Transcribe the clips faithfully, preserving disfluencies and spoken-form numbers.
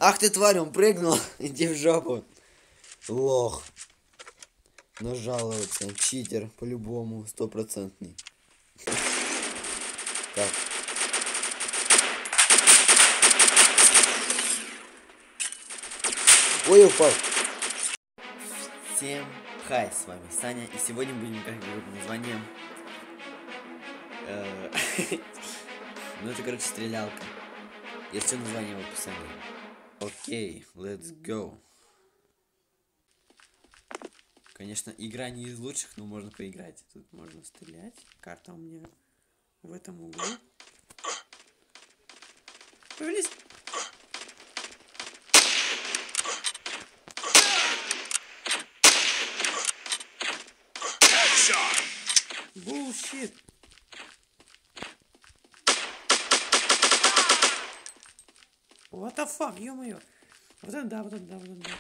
Ах ты тварь, он прыгнул. Иди в жопу. Лох. Нажаловаться. Читер, по-любому, стопроцентный. Так. Ой, упал. Всем хай, с вами Саня. И сегодня будем играть под названием... Ну это, короче, стрелялка. Есть все название в описании. Окей, let's go. Конечно, игра не из лучших, но можно поиграть. Тут можно стрелять. Карта у меня в этом углу. Повелись. Bullshit. What the fuck, ё-моё. Вот это да, вот это да, вот это да.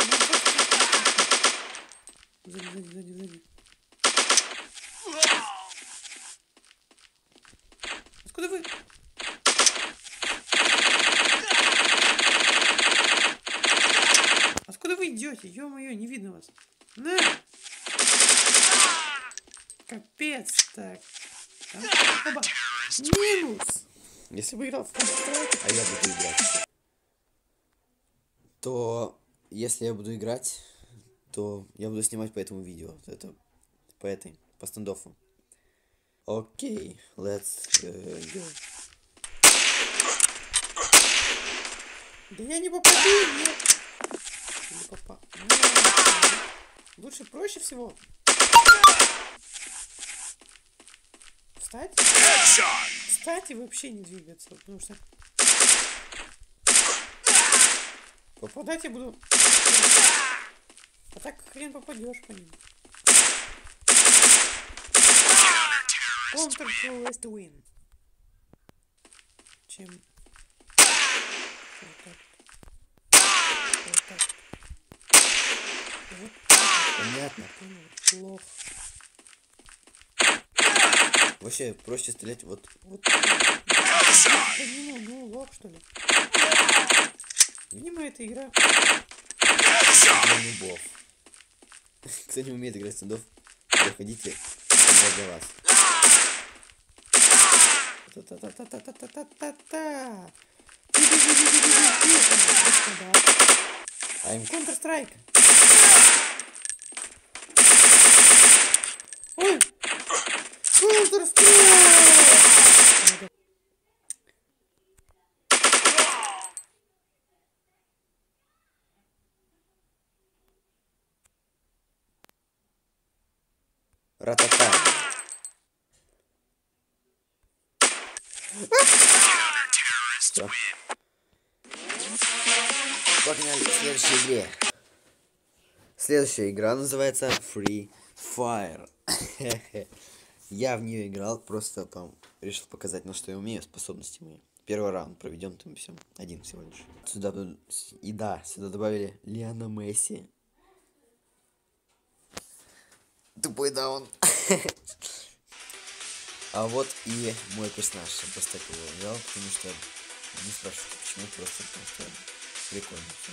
Сзади, сзади, сзади, сзади. Откуда вы? Откуда вы идете? Ё-моё, не видно вас. На! Капец, так. А? Оба. Минус! Если бы играл в Counter-Strike, а я буду играть, то если я буду играть, то я буду снимать по этому видео. Это по этой, по стендоффу. Окей, let's uh, go. Да я не попаду, нет. Не попал. Лучше проще всего. Встать? Встать и вообще не двигаться, потому что попадать я буду. А так хрен попадешь по ним. Counter West Win. Чем? Вот так. Вот так. Вот так. Понятно. Плохо. Вообще проще стрелять вот. Вот. Ну, лох, что ли? Видимо, эта игра для нубов. Кто не умеет играть в стендов, заходите для вас. Та-та-та-та-та-та-та-та-та. I'm Counter-Strike. Ой! Counter-Strike! Ратата. Все. Погнали к следующей игре. Следующая игра называется Free Fire. Я в нее играл, просто там решил показать, на что я умею, способности мои. Первый раунд проведем там все. Один всего лишь. Сюда и да, сюда добавили Лиана Месси. Тупой даун. А вот и мой персонаж. Я просто так его взял, потому что не спрашивайте почему, просто потому что прикольно все.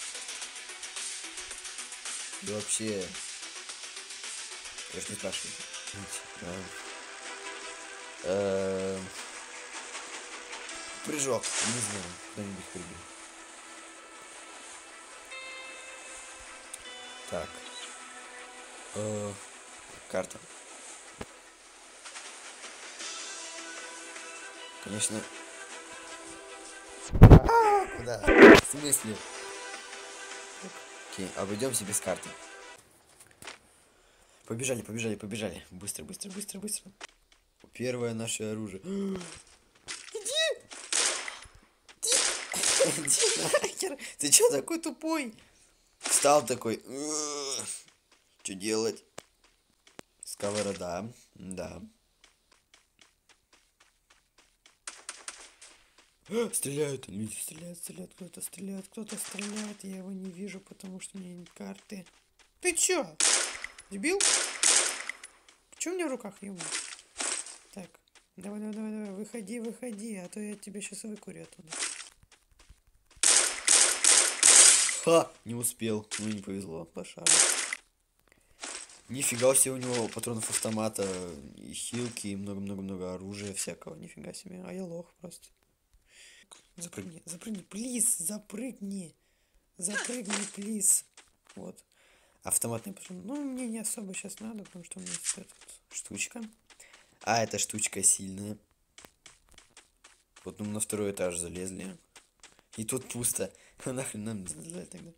И вообще, конечно, не спрашивайте. Прыжок, не знаю, кто-нибудь прыгнет. Так. Э, карта. Конечно. А, куда? В смысле? Окей, обойдемся без карты. Побежали, побежали, побежали. Быстро, быстро, быстро, быстро. Первое наше оружие. Иди! Иди нахер! Ты чё такой тупой? Встал такой. Что делать? Сковорода. Да. Стреляют, люди стреляют, стреляют, кто-то стреляет, кто-то стреляет. Я его не вижу, потому что у меня нет карты. Ты чё? Дебил? Почему у меня в руках ему? Так, давай, давай, давай, давай, выходи, выходи, а то я тебя сейчас выкурю оттуда. Ха! Не успел. Ну не повезло, пошарил. Нифига себе, у него патронов автомата, и хилки, и много-много-много оружия всякого. Нифига себе. А я лох просто. Запрыгни, запрыгни, плиз, запрыгни. Запрыгни, плиз. Вот. Автоматный патрон. Ну, мне не особо сейчас надо, потому что у меня есть эта штучка. А, эта штучка сильная. Вот мы на второй этаж залезли. И тут пусто. Нахрен нам залезать тогда?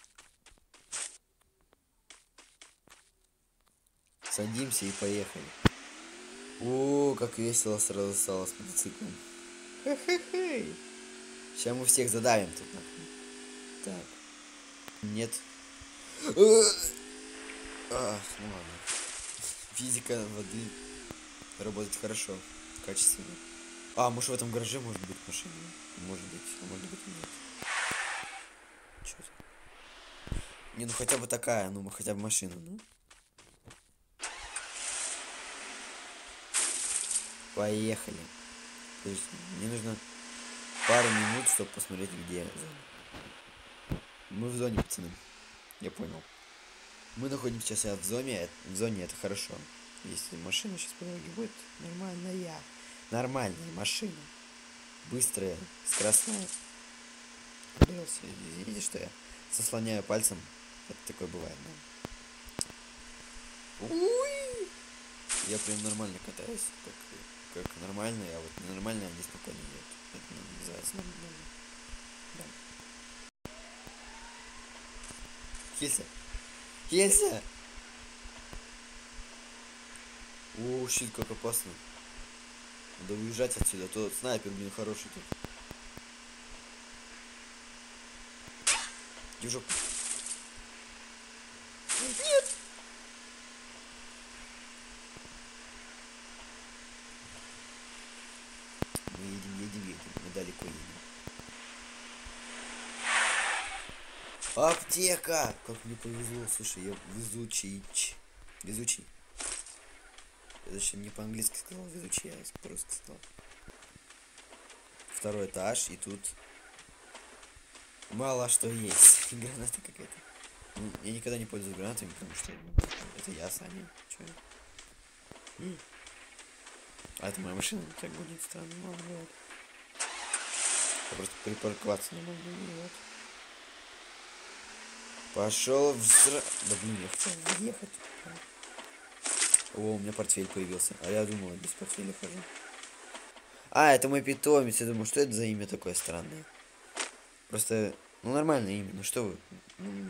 Садимся и поехали. О, как весело сразу стало с мотоциклом. Хе-хе-хе. Сейчас мы всех задавим тут. Так. Нет. Ах, ну ладно. Физика воды работает хорошо, качественно. А, может в этом гараже может быть машина? Может быть, а может быть и нет. Чё это? Не, ну хотя бы такая, ну хотя бы машина, ну. Поехали. То есть мне нужно пару минут, чтобы посмотреть, где зона. Мы в зоне, пацаны. Я понял. Мы находимся сейчас в зоне. В зоне это хорошо. Если машина сейчас по дороге будет, нормальная. Нормальная машина. Быстрая, скоростная. Ударился. Видите, что я сослоняю пальцем? Это такое бывает, да? Уй! Я прям нормально катаюсь, как, как нормально, а вот ненормально они спокойно едут. Это называется нормально. Да. Хилься! Хилься! О, щит, как опасно. Надо уезжать отсюда, а то снайпер, блин, хороший тут. Держу. Нет! Мы едем, едем, едем. Мы далеко едем. Аптека! Как мне повезло, слушай, я везучий. Везучий. Я зачем не по-английски сказал везучий, я по-русски сказал. Второй этаж, и тут мало что есть. Граната какая-то. Ну, я никогда не пользуюсь гранатами, потому что это я сами. Чё? А это моя машина, так будет странно, мало бывает. Я просто припарковаться не могу, вот. Пошел в сра... Да блин, я хотел въехать. О, у меня портфель появился. А я думал, без портфеля хожу. А, это мой питомец. Я думаю, что это за имя такое странное. Просто, ну нормальное имя. Ну что вы? Ну...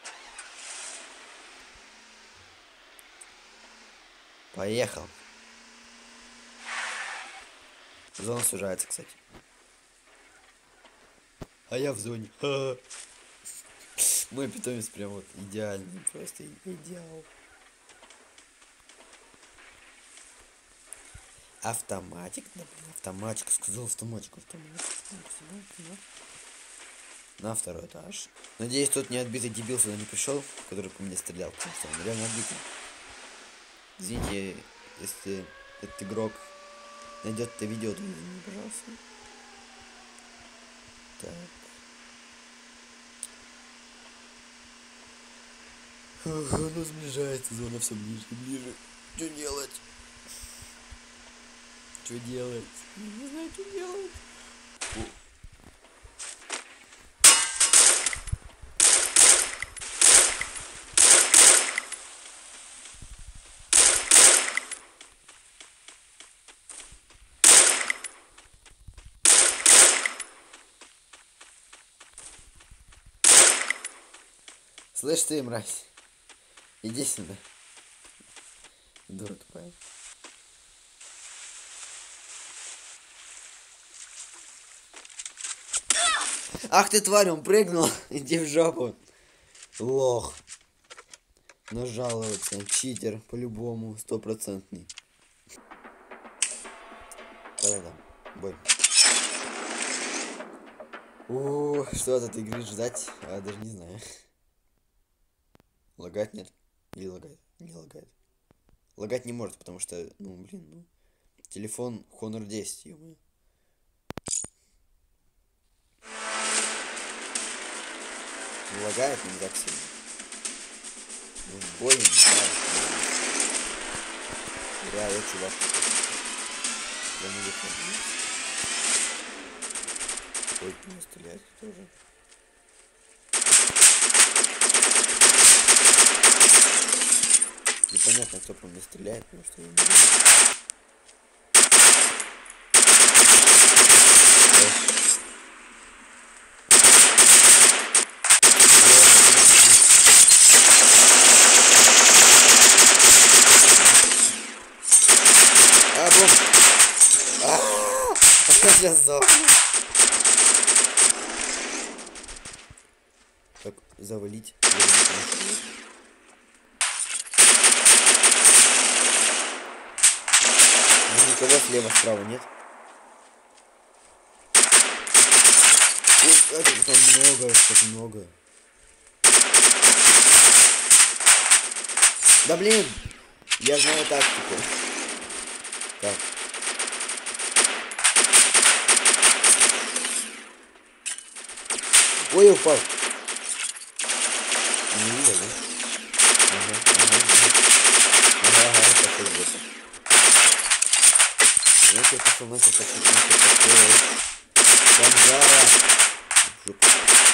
Поехал. Зона сужается, кстати. А я в зоне. Ха-ха. Мой питомец прям вот идеальный. Просто идеал. Автоматик? Да блин, автоматик. Сказал автоматик. Автоматик. На второй этаж. Надеюсь, тот не отбитый дебил сюда не пришел, который по мне стрелял, потому что он реально отбитый. Извините, если этот игрок найдет это видео, то извини, пожалуйста. Так. Ох, оно сближается, зона все ближе и ближе. Что делать? Что делать? Не знаю, что делать. О. Слышь ты, мразь, иди сюда. Дура тупая. Ах ты, тварь, он прыгнул. Иди в жопу. Лох. Нажаловаться. Читер, по-любому, стопроцентный. Да-да-да, бой. О, что от этой игры ждать? Я даже не знаю. Лагать нет? Или лагает? Не лагает. Лагать не может, потому что, ну, блин, ну. Телефон Honor десять, ё-моё. лагает, но не так сильно. Ну, в бой не знаю. Да, я чувак. Я не выходил. Ой, не стрелять тоже. Непонятно, кто по мне стреляет, потому что я не вижу. А, бум! А-а-а! Опять я сдох. Так, завалить. завалить. Ну, никого слева, справа нет. Ой, как там много, как много. Да блин! Я знаю тактику. Так. Ой, упал. Не видел, да? Ага, ага, ага, ага, пошел в это. Вот я пошел нахер, пошел нахер, пошел. Бомжара. Жопа.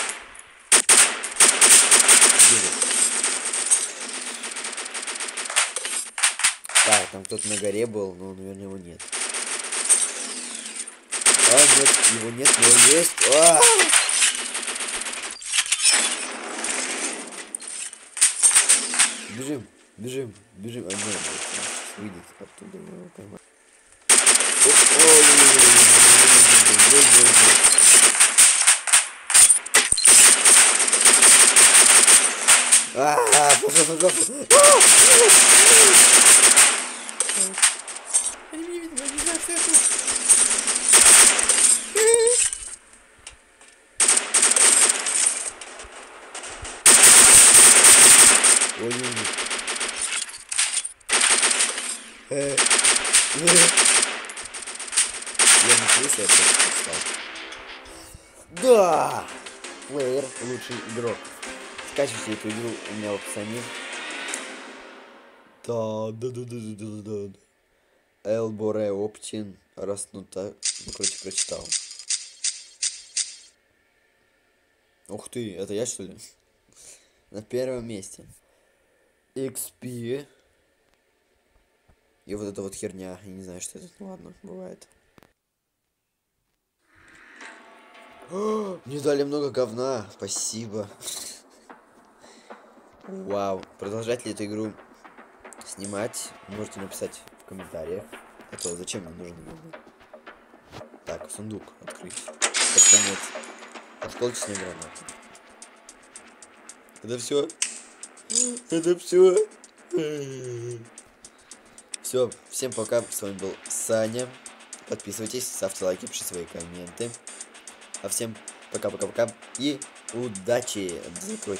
Так, там кто-то на горе был, но, наверное, его нет. А, нет, его нет, но он есть. А! Бежим, бежим, бежим. А, нет, выйдет оттуда, его поймать. А, пошел, пошел. Они меня видят, они знают, что я тут. Ой-ой-ой. Я не крыса, я просто встал. Да! Плеер, лучший игрок. Скачивайте эту игру у меня в описании. Да, да, да, да, да, да, да. Элборе Оптин. Раз, ну так. Ну, короче, прочитал. Ух ты, это я что ли? На первом месте. икс пи. И вот эта вот херня. Я не знаю, что это. Ну ладно, бывает. О, мне дали много говна. Спасибо. Вау. Продолжать ли эту игру снимать? Можете написать в комментариях. А то зачем мне нужно говно? Так, сундук открыть. Под конец. Осколочная граната. Это все. Это все. Все, всем пока. С вами был Саня. Подписывайтесь, ставьте лайки, пишите свои комменты. А всем пока-пока-пока и удачи. Закройте.